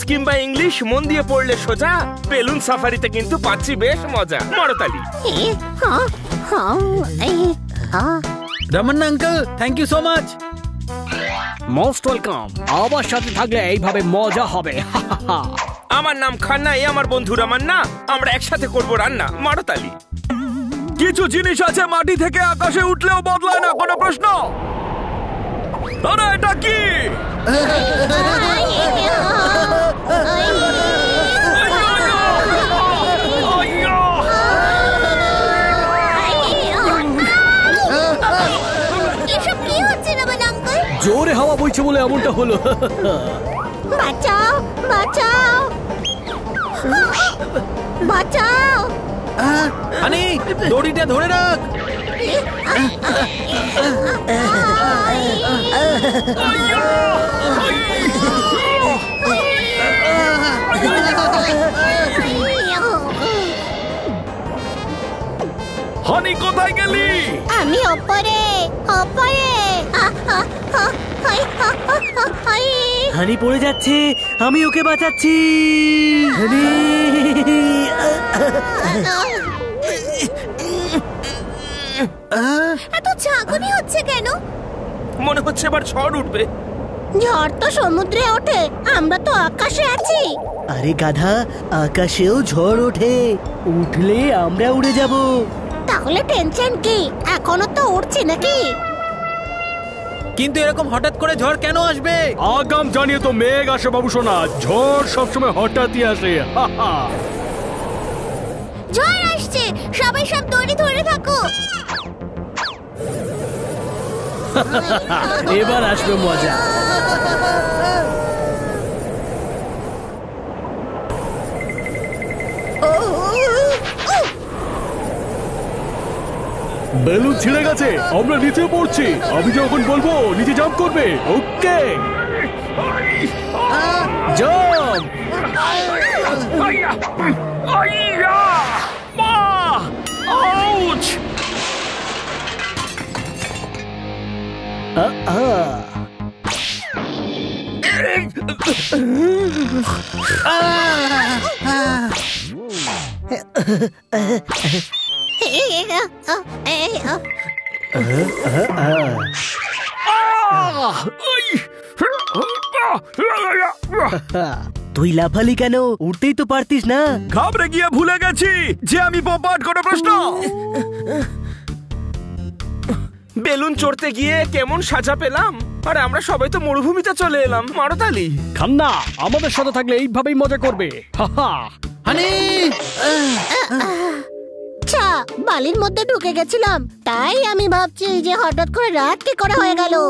কিংবা ইংলিশ মন দিয়ে পড়লে সোজা বেলুন সাফারিতে কিন্তু পাচ্ছি বেশ মজা। মরতালি। Raman uncle, thank you so much. Most welcome. আমার সাথে থাকলে এইভাবে মজা হবে। আমার নাম খান্না, এই আমার বন্ধু রামান্না। আমরা একসাথে করব রান্না। মারতালি। কিছু জিনিস আছে মাটি থেকে আকাশে উঠলেও বদলায় না, কোনো প্রশ্ন? আরে এটা কি? জোরে হাওয়া বইছে বলে এমনটা হলো। বাঁচাও বাঁচাও বাঁচাও। হানি, দড়িটা ধরে রাখ। হানি কোথায় গেলি? আমি ওপরে ওপরে। হানি পড়ে যাচ্ছে, আমি ওকে বাঁচাচ্ছি। হানি, এত ঝাঁকুনি হচ্ছে কেন? মনে হচ্ছে এবার ঝড় উঠবে। ঝড় তো সমুদ্রে ওঠে, আমরা তো আকাশে আছি। আরে গাধা, আকাশেও ঝড় ওঠে, উঠলে আমরা উড়ে যাব। তাহলে টেনশন কি? এখনো তো উঠছি নাকি? কিন্তু এরকম হঠাৎ করে ঝড় কেন আসবে? আগাম জানিয়ে তো মেঘ আসে বাবু সোনা, ঝড় সবসময় হঠাৎই আসে। ঝড় আসছে, সবাই সব দড়ি ধরে থাকো। এবার আসবে মজা। বেলুন ছিঁড়ে গেছে, আমরা নিচে পড়ছি। আমি যখন বলবো নিচে জাম্প করবে। Okay, jump. তুই লাফালি কেন? উঠতেই তো পারতিস না। ঘাবড়ে গিয়ে ভুলে গেছি যে আমি পপাট। কোনো প্রশ্ন? বেলুন চড়তে গিয়ে কেমন সাজা পেলাম, আর আমরা সবাই তো মরুভূমিতে চলে এলাম। মারতালি। খান্না আমাদের সাথে থাকলে এইভাবেই মজা করবে। হানি, আচ্ছা, বালির মধ্যে ঢুকে গেছিলাম, তাই আমি ভাবছি যে হঠাৎ করে রাত কি করে হয়ে গেল।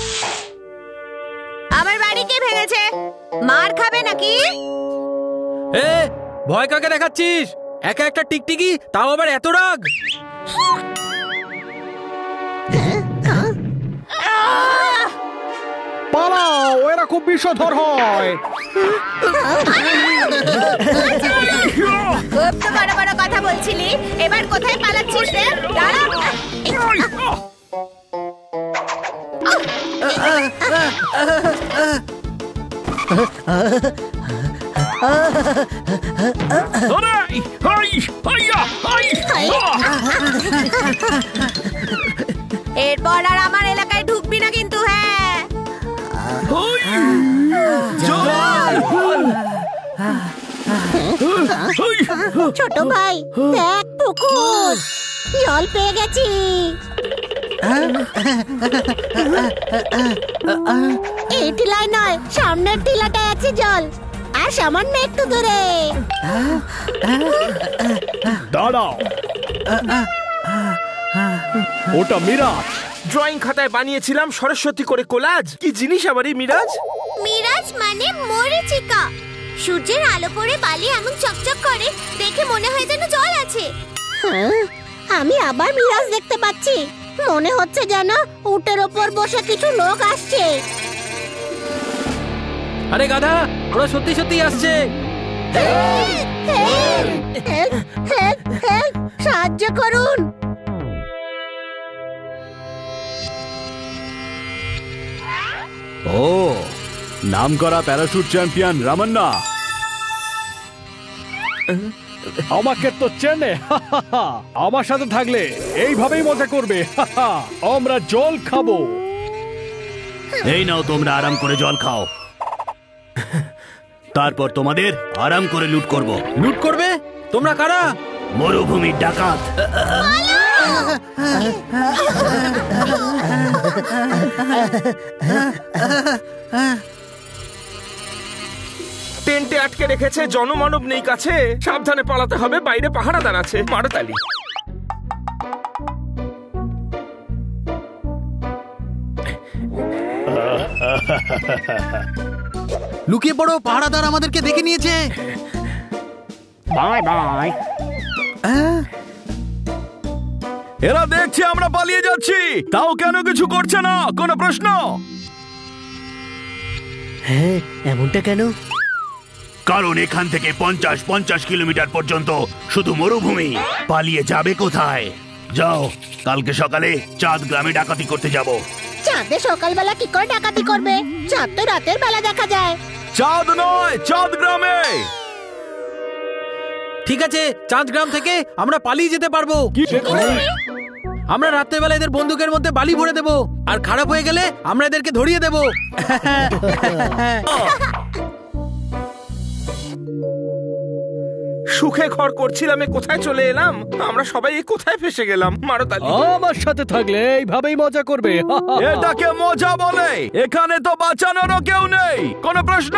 আমার বাড়ি কে ভেঙেছে? মার খাবে নাকি? এ ভয় কাকে দেখাচ্ছিস? একা একটা টিকটিকি, তাও আবার এত রাগ। পালাও, এরা খুব বিষধর হয়। খুব তো বড় বড় কথা বলছিলি, এবার কোথায় পালাচ্ছিস রে? দাঁড়া। এরপর আর আমার এলাকায় ঢুকবি না কিন্তু। হ্যাঁ, ছোট ভাই দেখ, পুকুর, জল পেয়ে গেছি। এই টিলায় নয়, সামনের টিলাটায় আছে জল, আর সামান্য একটু দূরে। দাঁড়াও, ওটা মিরাজ। ড্রয়িং খাতায় বানিয়েছিলাম সরস্বতী করে কোলাজ। কি জিনিস আবার এই মিরাজ? মিরাজ মানে মরীচিকা। সূর্যের আলো পড়ে বালি এমন চকচক করে, দেখে মনে হয় যেন জল আছে। আমি আবার মিরাজ দেখতে পাচ্ছি। মনে হচ্ছে যেন উটের ওপর বসে কিছু লোক আসছে। আরে গাধা, ওরা সত্যি সত্যি আসছে। সাহায্য করুন। ও, নামকরা প্যারাশুট চ্যাম্পিয়ন রামান্না, আমাকে তো চেনে। আমার সাথে থাকলে এইভাবেই মজা করবে। আমরা জল খাবো। এই নাও, তোমরা আরাম করে জল খাও, তারপর তোমাদের আরাম করে লুট করব। লুট করবে? তোমরা কারা? মরুভূমির ডাকাত। টেন্টে আটকে রেখেছে, জনমানব নেই কাছে, সাবধানে পালাতে হবে, বাইরে পাহারাদার আছে। মারো তালি। লুকিয়ে পড়ো, পাহারাদার আমাদেরকে দেখে নিয়েছে। Bye bye. এরা দেখছে আমরা পালিয়ে যাচ্ছি, তাও কেন কিছু করছে না? কোনো প্রশ্ন? হ্যাঁ, এমনটা কেন? কারণ এখান থেকে 50 কিলোমিটার পর্যন্ত শুধু মরুভূমি। পালিয়ে যাবে কোথায়? যাও, কালকে সকালে চাঁদ গ্রামে ডাকাতি করতে যাব। চাঁদে সকালবেলা কি করে ডাকাতি করবে? চাঁদ তো রাতের বেলা দেখা যায়। চাঁদ নয়, চাঁদ গ্রামে। ঠিক আছে, চাঁদ গ্রাম থেকে আমরা পালিয়ে যেতে পারবো। আমরা রাত্রেবেলা এদের বন্দুকের মধ্যে বালি ভরে দেবো, আর খারাপ হয়ে গেলে আমরা এদেরকে ধরিয়ে দেবো। সুখে ঘর করছিলাম, কোথায় চলে এলাম? আমরা সবাই কোথায় ফেসে গেলাম? মারো তালি। আমার সাথে থাকলে এইভাবেই মজা করবে। এটাকে মজা বলে? এখানে তো বাঁচানোরও কেউ নেই। কোনো প্রশ্ন?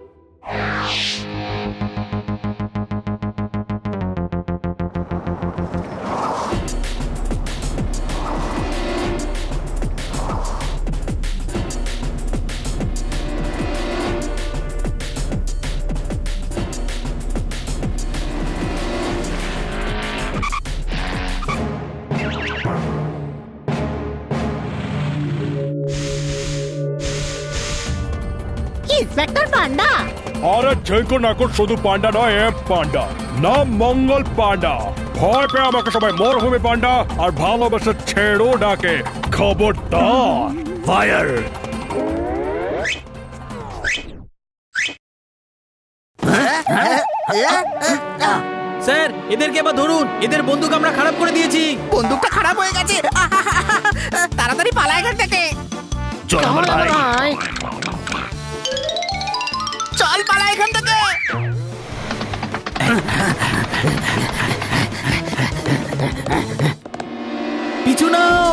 ইন্সপেক্টর পান্ডা। আরে যেকো নাকো, শুধু পান্ডা নয়, পান্ডা নাম মঙ্গল পান্ডা। ভয় পেয়ে আমাকে সবাই মরুভূমি পান্ডা আর ভালোবাসে ছেড়ো ডাকে। খবরদার। ফায়ার! স্যার, এদেরকে এবার ধরুন। এদের বন্দুক আমরা খারাপ করে দিয়েছি। বন্দুকটা খারাপ হয়ে গেছে। তাড়াতাড়ি পালা এখান থেকে। চল আমার ভাই। চল পালা এখান থেকে। পিছু নাও।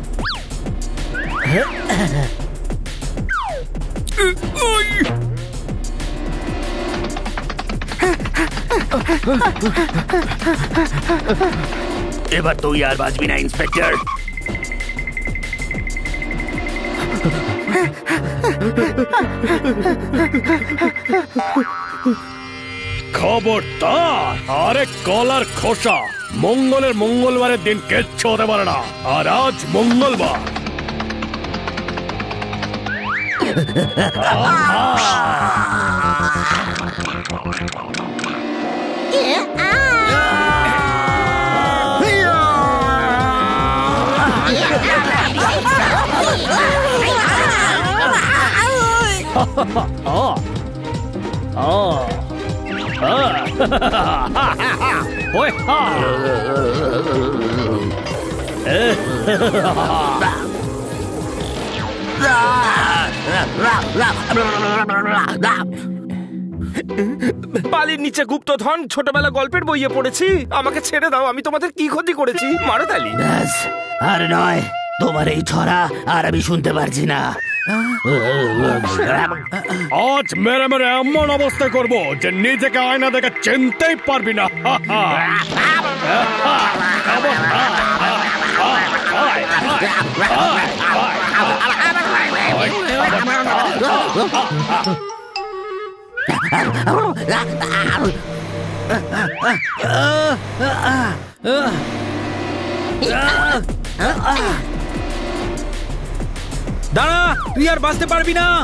এবার তুই আর বাঁচবি না, ইন্সপেক্টর। খবরদার! আরে কলার খোসা, মঙ্গলবারের দিন কিচ্ছু হতে পারে না, আর আজ মঙ্গলবার। বালির নিচে গুপ্তধন, ছোটবেলা গল্পের বইয়ে পড়েছি। আমাকে ছেড়ে দাও, আমি তোমাদের কি ক্ষতি করেছি? মারো তালি। আর নয়, তোমার এই ছড়া আর আমি শুনতে পারছি না। আজ মেরে মেরে এমন অবস্থা করবো যে নিজেকে আয়না দেখে চিনতেই পারবি না। দাঁড়া, তুই আর বাঁচতে পারবি না।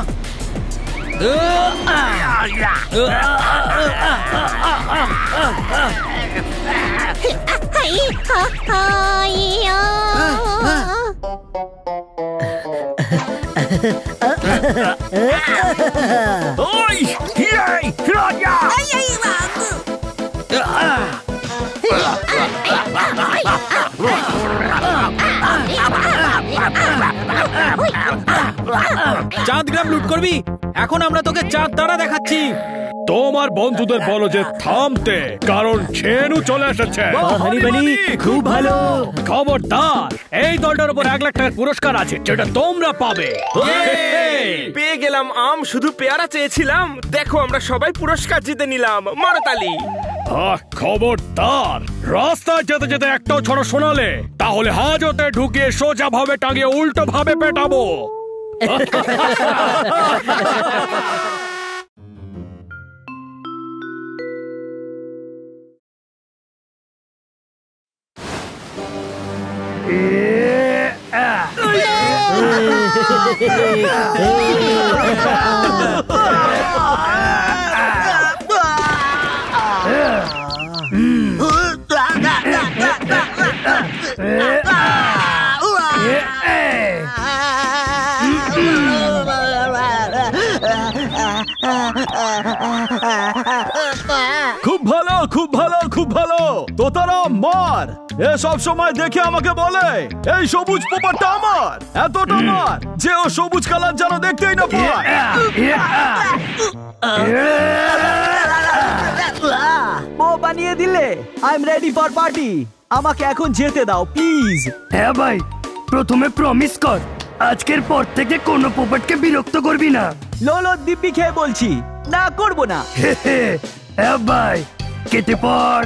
চাঁদ গ্রাম লুট করবি? এখন আমরা তোকে চাঁদ তারা দেখাচ্ছি। তোমার বন্ধুদের বলো যে থামতে, কারণ ছেনু চলে এসেছে। খুব ভালো। খবরদার, এই দলটার উপর 1 লাখ টাকার পুরস্কার আছে যেটা তোমরা পাবে। পেয়ে গেলাম আম, শুধু পেয়ারা চেয়েছিলাম। দেখো আমরা সবাই পুরস্কার জিতে নিলাম। মারতালি। খবরদার, রাস্তায় যেতে যেতে একটাও ছড়া শোনালে তাহলে হাজতে ঢুকিয়ে সোজা ভাবে টাঙিয়ে উল্টো ভাবে পেটাবো। খুব ভালো, খুব ভালো, খুব ভালো। তোতারাম মার। এ সব সময় দেখে আমাকে বলে এই সবুজ পোপারটা আমার, এতটা মার যে ও সবুজ কালার যেন দেখতেই না পায়। ও বানিয়ে দিলে। I am ready for party. আমাকে এখন যেতে দাও প্লিজ। হ্যাঁ ভাই, প্রথমে প্রমিস কর আজকের পর থেকে কোনো পোপটকে বিরক্ত করবি না। লোলো দিব্যি খেয়ে বলছি, না করব না। হ্যাঁ ভাই, কেটে পড়।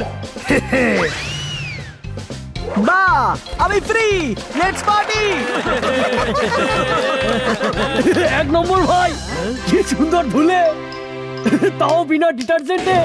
বাহ, আমি ফ্রি। Let's party. 1 নম্বর ভাই, কি সুন্দর ধুলে, তাও বিনা ডিটারজেন্টে।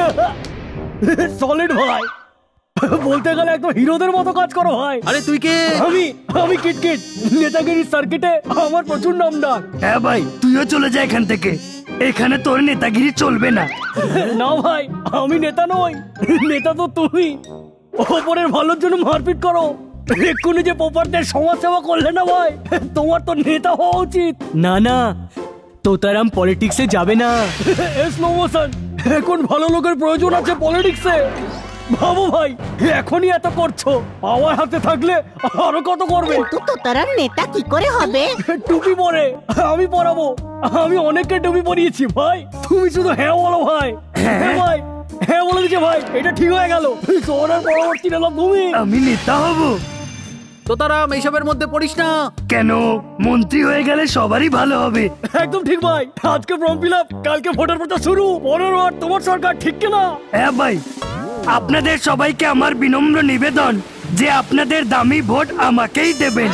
সলিড ভাই, বলতে গেলে একদম হিরোদের মতো কাজ করো ভাই। আরে তুই কে? আমি কিটকিট, নেতাগিরি সার্কিটে আমার প্রচুর নাম ডাক। হ্যাঁ ভাই, তুইও চলে যা এখান থেকে, এখানে তোর নেতাগিরি চলবে না। না ভাই, আমি নেতা নই, নেতা তো তুমি। ওপরের ভালোর জন্য মারপিট করো, এক্ষুনি যে পোপারদের সমাজ সেবা করলে না ভাই, তোমার তো নেতা হওয়া উচিত। না না, তোতারাম পলিটিক্সে যাবে না। স্লো মোশন, এখন ভালো লোকের প্রয়োজন আছে পলিটিক্সে। ভাবো ভাই, এখনই এত করছো, আমার হাতে থাকলে আরো কত করবে। কিন্তু তোতারাম নেতা কি করে হবে? টুপি পরে আমি পরাবো। আমি অনেককে টুপি পরিয়েছি ভাই, তুমি শুধু হ্যাঁ বলো ভাই। হ্যাঁ ভাই, হ্যাঁ বলে দিচ্ছে ভাই, এটা ঠিক হয়ে গেল। শহরের পরবর্তী নিলাম তুমি। আমি নেতা হব। তোতারাম এইসবের মধ্যে পড়িস না। কেন? মন্ত্রী হয়ে গেলে সবারই ভালো হবে। একদম ঠিক ভাই, আজকে ফর্ম ফিল আপ, কালকে ভোটার প্রচার শুরু। 15 আর তোমার সরকার, ঠিক কিনা? হ্যাঁ ভাই, আপনাদের সবাইকে আমার বিনম্র নিবেদন যে আপনাদের দামি ভোট আমাকেই দেবেন।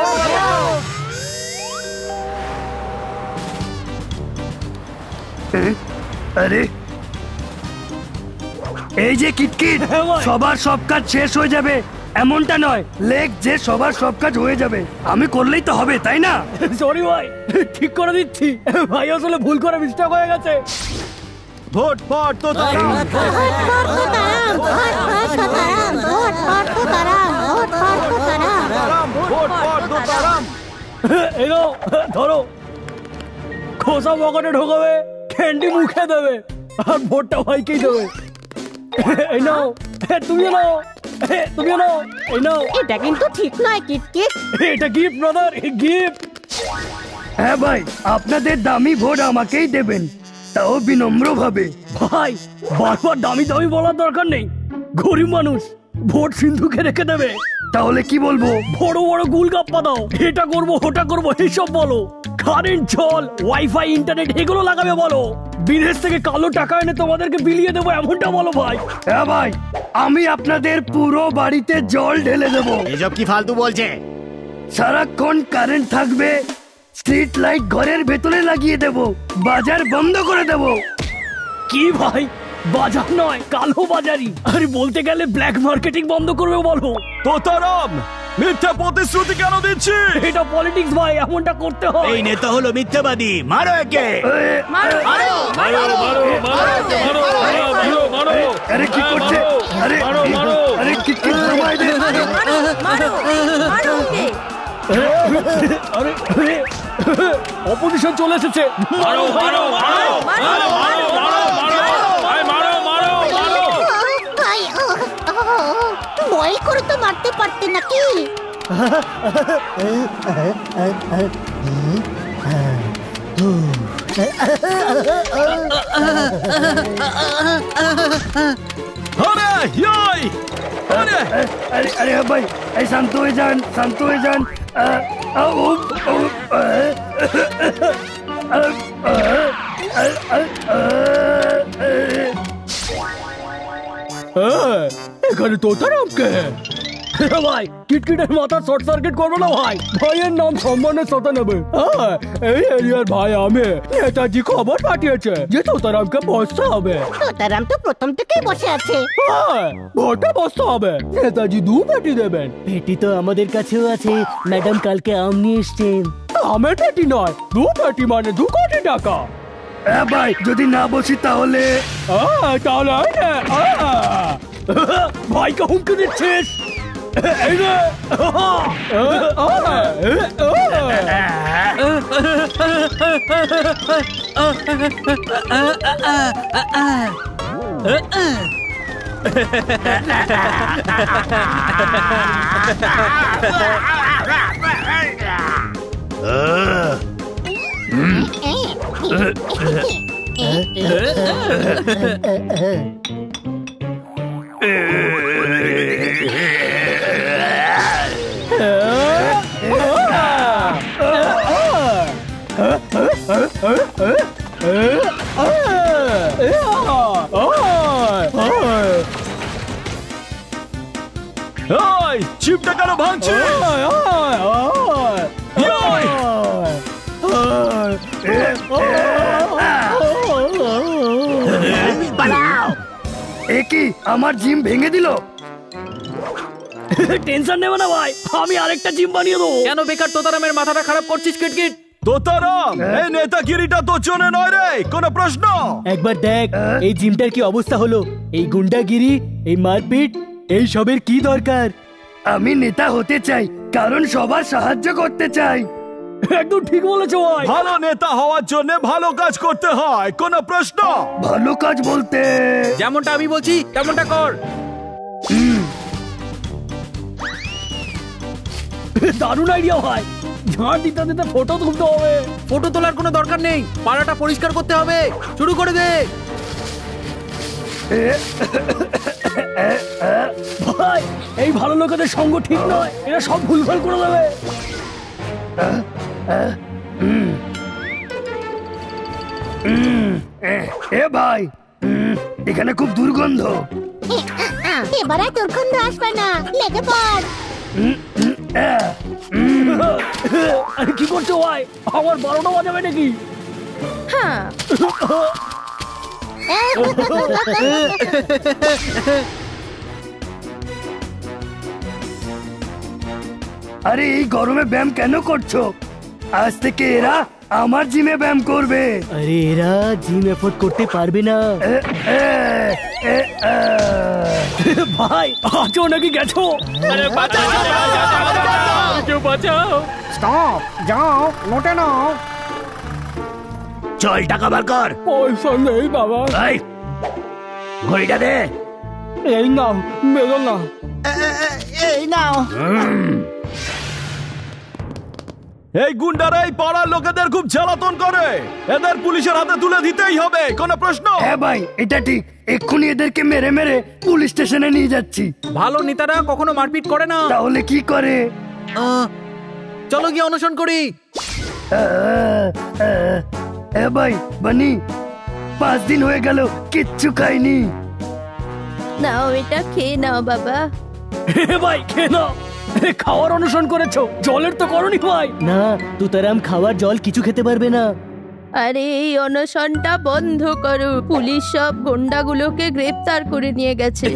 আরে এই যে কিটকিট, সবার সব কাজ শেষ হয়ে যাবে এমনটা নয়, লেখ যে সবার সব কাজ হয়ে যাবে। আমি করলেই তো হবে, তাই না? সরি ভাই, ঠিক করে দিচ্ছি ভাই, আসলে ভুল করে মিস্টেক হয়ে গেছে। Vote for Totaram. এলো ধরো, খোসা পকেটে ঢোকাবে, ক্যান্ডি মুখে দেবে, আর ভোটটা ভাইকেই দেবে। এই নাও, তুমিও নাও, তুমিও নাও, এই নাও। এটা কিন্তু ঠিক নয় কিটকিট। এটা গিফট ব্রাদার, গিফট। হ্যাঁ ভাই, আপনাদের দামি ভোট আমাকেই দেবেন, তাও বিনম্র ভাবে। ভাই, বারবার দামি দামি বলার দরকার নেই, গরিব মানুষ ভোট সিন্ধুকে রেখে দেবে। তাহলে কি বলবো? বড় বড় গুলগাপ্পা দাও, এটা করবো ওটা করবো এইসব বলো। কারেন্ট, জল, ওয়াইফাই, ইন্টারনেট এগুলো লাগাবে বলো। বিদেশ থেকে কালো টাকা এনে তোমাদেরকে বিলিয়ে দেবো এমনটা বলো ভাই। হ্যাঁ ভাই, আমি আপনাদের পুরো বাড়িতে জল ঢেলে দেবো। এসব কি ফালতু বলছে? সারাক্ষণ কারেন্ট থাকবে, স্ট্রিট লাইট ঘরের ভেতরে লাগিয়ে দেব, বাজার বন্ধ করে দেব। কি ভাই, বাজার নয়, কালো বাজারি। আরে বলতে গেলে ব্ল্যাক মার্কেটিং বন্ধ করবে বলো। তোতারাম, মিথ্যা প্রতিশ্রুতি কেন দিচ্ছি? এটা পলিটিক্স ভাই, এমনটা করতে হয়। এই নেতা হলো মিথ্যাবাদী, মারো একে। আরে কি করছে? আরে আরে কি সময় দে। আরে অপোজিশন চলে এসেছে। মারো মারো মারো মারো মারো বয়েল করে তো মারতে পারতে নাকি? আরে ইয়াই আরে আরে আরে ভাই এই শান্ত হয়ে যান, শান্ত হয়ে যান। এখানে তোতারামকে ভাই কিটকিটের মাথা শর্ট সার্কিট করবো না ভাই, ভাইয়ের নাম সম্মানের সাথে নেবে। এই এরিয়ার ভাই আমি নেতাজি খবর পাঠিয়েছে যে তোতারামকে বসতে হবে। তোতারাম তো প্রথম থেকেই বসে আছে। ভোটে বসতে হবে, নেতাজি 2 পেটি দেবেন। পেটি তো আমাদের কাছেও আছে, ম্যাডাম কালকে আম নিয়ে এসছেন। আমের পেটি নয়, 2 পেটি মানে 2 কোটি টাকা। ভাই যদি না বসি তাহলে তাহলে ভাইকে হুমকি দিচ্ছিস? এই রে চিপটা কেন ভাঙছে? একই আমার জিম ভেঙে দিল। টেনশন নেবে না ভাই, আমি আরেকটা জিম বানিয়ে দেবো। কেন বেকার তোতারামের মাথাটা খারাপ করছিস কিটকিট? তোতারাম এই নেতাগিরিটা তোর জন্য নয় রে, কোনো প্রশ্ন? একবার দেখ এই জিমটার কি অবস্থা হলো। এই গুন্ডাগিরি, এই মারপিট, এই সবের কি দরকার? আমি নেতা হতে চাই কারণ সবার সাহায্য করতে চাই। একদম ঠিক বলেছো ভাই। ভালো নেতা হওয়ার জন্য ভালো কাজ করতে হয়, কোনো প্রশ্ন? ভালো কাজ বলতে যেমনটা আমি বলছি তেমনটা কর। দারুণ আইডিয়া ভাই, ঝাড় দিতে দিতে ফটো তুলতে হবে। ফটো তোলার কোনো দরকার নেই, পাড়াটা পরিষ্কার করতে হবে। শুরু করে দে ভাই। এই ভালো লোকেদের সঙ্গ ঠিক নয়, এরা সব ভুলভাল করে দেবে। এ ভাই, এখানে খুব দুর্গন্ধ। এবার আর দুর্গন্ধ আসবে না, লেগে পড়। আরে কি করছো ভাই, আমার 12টা বাজাবে নাকি? হ্যাঁ আরে এই গরমে ব্যায়াম কেন করছো? আজ থেকে এরা আমার জিমে ব্যায়াম করবে। আরে এরা জিম এফোর্ড করতে পারবে না। ভাই আছো নাকি গেছো? স্টপ, যাও নোটে নাও। চল টাকা বার কর। পয়সা নেই বাবা। এই ঘড়িটা দে। এই নাও, মেরো না। এই নাও। এই গুন্ডারা এই পাড়ার লোকেদের খুব জ্বালাতন করে, এদের পুলিশের হাতে তুলে দিতেই হবে, কোনো প্রশ্ন? হ্যাঁ ভাই এটা ঠিক, এক্ষুনি এদেরকে মেরে মেরে পুলিশ স্টেশনে নিয়ে যাচ্ছি। ভালো নেতারা কখনো মারপিট করে না। তাহলে কি করে? চলো গিয়ে অনশন করি। ভাই বানি, 5 দিন হয়ে গেল কিচ্ছু খাইনি। নাও এটা খেয়ে নাও বাবা। ভাই খেয়ে নাও। খাওয়ার অনুসরণ করেছো, জলের তো করনি ভাই। না তোতারাম খাওয়ার জল কিছু খেতে পারবে না। আরে এই অনশনটা বন্ধ করো, পুলিশ সব গুন্ডাগুলোকে গ্রেফতার করে নিয়ে গেছে।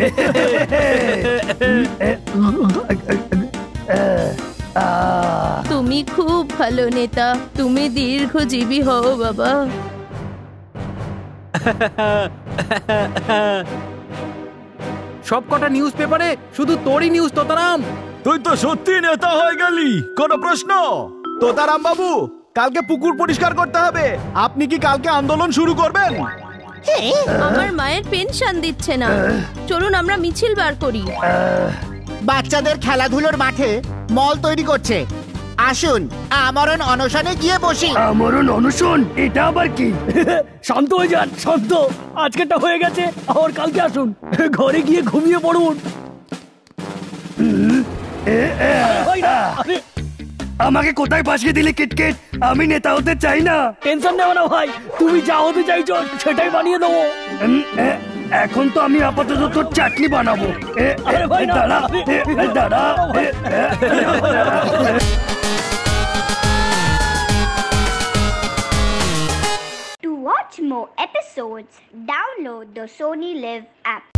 তুমি খুব ভালো নেতা, তুমি দীর্ঘজীবী হও বাবা। সব কটা নিউজ পেপারে শুধু তোরই নিউজ তোতারাম। তুই তো সত্যি নেতা হয়ে গেলি, কোনো প্রশ্ন? তোতারাম বাবু, কালকে পুকুর পরিষ্কার করতে হবে, আপনি কি কালকে আন্দোলন শুরু করবেন? আমার মায়ের পেনশন দিচ্ছে না, চলুন আমরা মিছিল বার করি। বাচ্চাদের খেলাধুলোর মাঠে মল তৈরি করছে। আসুন আমরণ অনশনে গিয়ে বসি। আমরণ অনশন, এটা আবার কি? শান্ত হয়ে যান, শান্ত। আজকেরটা হয়ে গেছে, আর কালকে আসুন। ঘরে গিয়ে ঘুমিয়ে পড়ুন। আমাকে কোথায় ফাঁসিয়ে দিলে কিটকিট? আমি নেতা হতে চাই না। টেনশন নেও না ভাই, তুমি যা হতে চাইছো সেটাই বানিয়ে দেবো। এখন তো আমি আপাতত তোর চাটনি বানাবো। দাঁড়া দাঁড়া। To watch more episodes, download the Sony Live app.